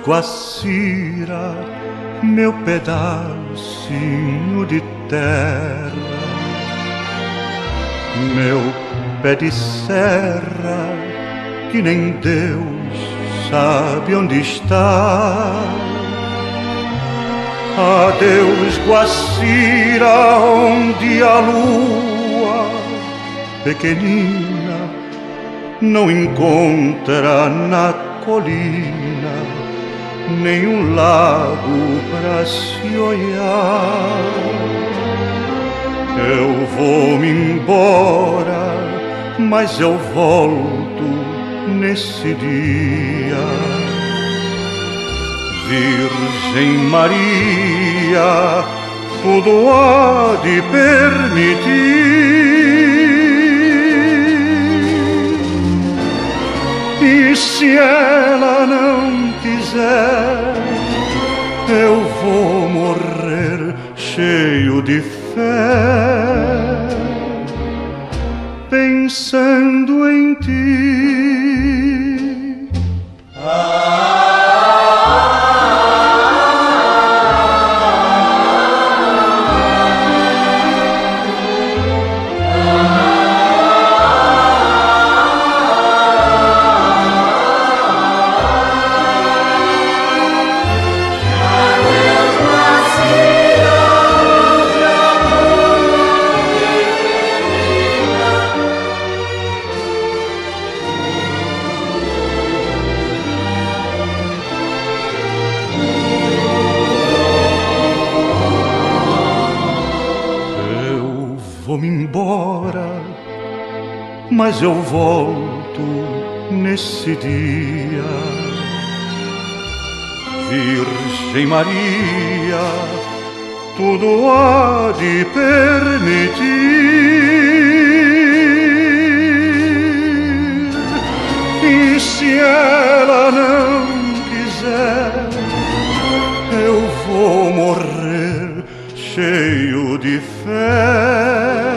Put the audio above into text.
Guacira, meu pedacinho de terra, meu pé de serra, que nem Deus sabe onde está. Adeus, Guacira, onde a lua pequenina não encontra na colina nenhum lago pra se olhar. Eu vou-me embora, mas eu volto nesse dia. Virgem Maria, tudo há de permitir. E se ela não quiser, eu vou morrer cheio de fé, pensando em ti. Vou-me embora, mas eu volto nesse dia. Virgem Maria, tudo há de permitir. E se ela não quiser, eu vou morrer cheio de fé,